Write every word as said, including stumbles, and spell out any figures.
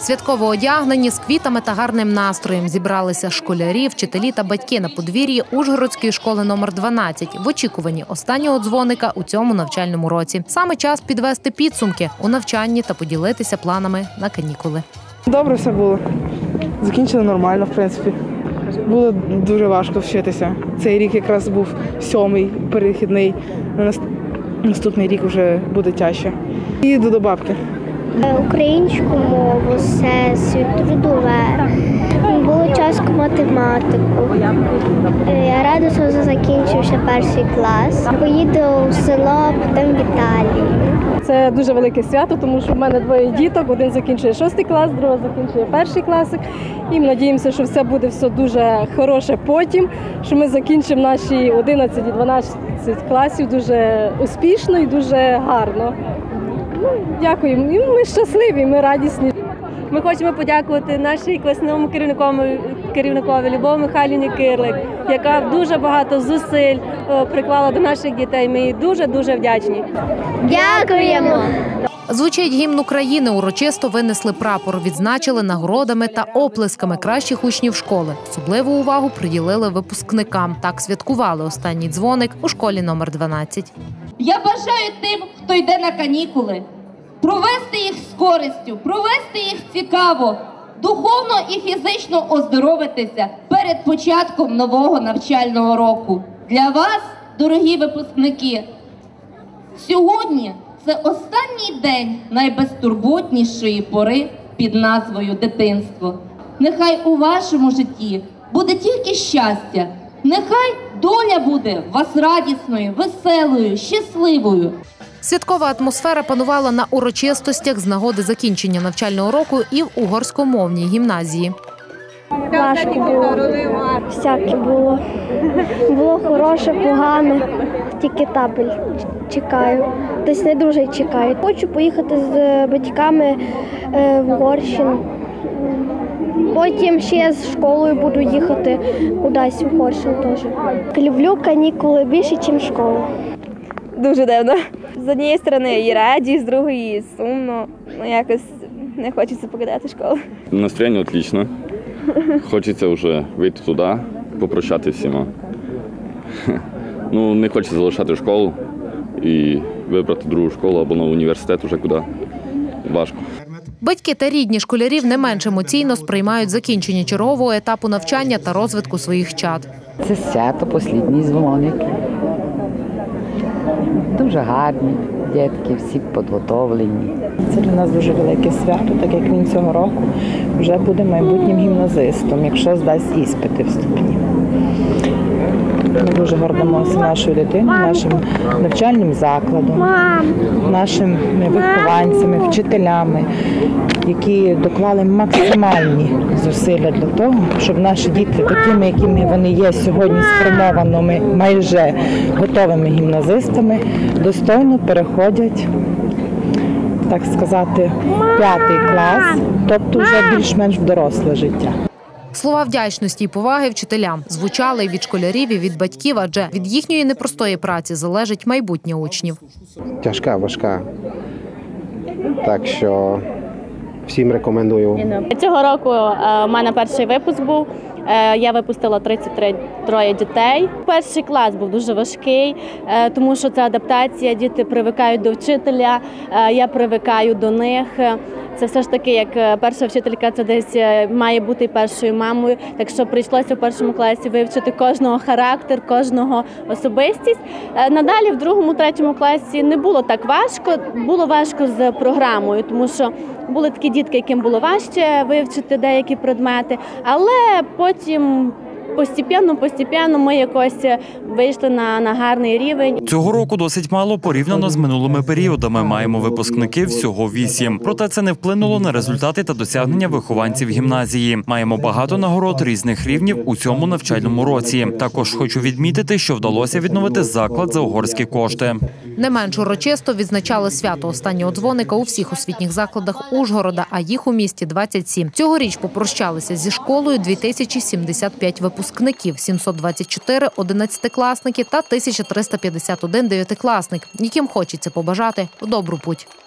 Святково одягнені, з квітами та гарним настроєм зібралися школярі, вчителі та батьки на подвір'ї Ужгородської школи номер дванадцять в очікуванні останнього дзвоника у цьому навчальному році. Саме час підвести підсумки у навчанні та поділитися планами на канікули. Добре все було. Закінчили нормально, в принципі. Було дуже важко вчитися. Цей рік якраз був сьомий перехідний. Наступний рік вже буде тяжче. І їду до бабки. Українську мову, всесвіт, трудове, булочаську математику. Я рада, що вже закінчився перший клас. Поїду в село, потім в Італію. Це дуже велике свято, тому що в мене двоє діток. Один закінчує шостий клас, другий закінчує перший класик. І ми надіємося, що все буде все дуже хороше потім, що ми закінчимо наші одинадцять і дванадцять класів дуже успішно і дуже гарно. Ну, дякуємо. Ми щасливі, ми радісні. Ми хочемо подякувати нашій класному керівникові, керівникові Любові Михайлівні Кирлик, яка дуже багато зусиль приклала до наших дітей. Ми їй дуже-дуже вдячні. Дякуємо! Звучить гімн України, урочисто винесли прапор, відзначили нагородами та оплесками кращих учнів школи. Особливу увагу приділили випускникам. Так святкували останній дзвоник у школі номер дванадцять. Я бажаю тим, хто йде на канікули, провести їх з користю, провести їх цікаво, духовно і фізично оздоровитися перед початком нового навчального року. Для вас, дорогі випускники, сьогодні це останній день найбезтурботнішої пори під назвою дитинство. Нехай у вашому житті буде тільки щастя, нехай доля буде вас радісною, веселою, щасливою. Святкова атмосфера панувала на урочистостях з нагоди закінчення навчального року і в угорськомовній гімназії. Важко було, всяке було. Було хороше, погане, тільки табель чекаю. Десь не дуже чекаю. Хочу поїхати з батьками в Угорщину. Потім ще з школою буду їхати кудись в Угорщину теж. Люблю канікули більше, ніж школу. Дуже дивно. З однієї сторони і раді, з другої і сумно. Ну, якось не хочеться покидати школу. Настроєння отлично. Хочеться вже вийти туди, попрощатися всіма. Ну, не хочеться залишати школу і вибрати другу школу або на університет вже куди. Важко. Батьки та рідні школярів не менш емоційно сприймають закінчення чергового етапу навчання та розвитку своїх чад. Це свято, останній дзвоник. Дуже гарні дітки, всі підготовлені. Це для нас дуже велике свято, так як він цього року вже буде майбутнім гімназистом, якщо здасть іспити вступні. Ми дуже гордимося нашою дитиною, нашим навчальним закладом, нашими вихованцями, вчителями, які доклали максимальні зусилля для того, щоб наші діти, такими, якими вони є сьогодні, сформованими, майже готовими гімназистами, достойно переходять, так сказати, п'ятий клас, тобто вже більш-менш в доросле життя. Слова вдячності і поваги вчителям звучали і від школярів, і від батьків, адже від їхньої непростої праці залежить майбутнє учнів. Тяжка, важка. Так що всім рекомендую. Цього року у мене перший випуск був. Я випустила тридцять три дітей. Перший клас був дуже важкий, тому що це адаптація, діти привикають до вчителя, я привикаю до них. Це все ж таки, як перша вчителька, це десь має бути першою мамою. Так що прийшлося в першому класі вивчити кожного характер, кожного особистість. Надалі в другому, третьому класі не було так важко, було важко з програмою, тому що були такі дітки, яким було важче вивчити деякі предмети, але потім постепенно, постепенно ми якось вийшли на, на гарний рівень. Цього року досить мало порівняно з минулими періодами. Маємо випускників всього вісім. Проте це не вплинуло на результати та досягнення вихованців гімназії. Маємо багато нагород різних рівнів у цьому навчальному році. Також хочу відмітити, що вдалося відновити заклад за угорські кошти. Не менш урочисто відзначали свято останнього дзвоника у всіх освітніх закладах Ужгорода, а їх у місті двадцять сім. Цьогоріч попрощалися зі школою дві тисячі сімдесят п'ять випускників, сімсот двадцять чотири одинадцятикласники та тисяча триста п'ятдесят один дев'ятикласник, яким хочеться побажати в добру путь.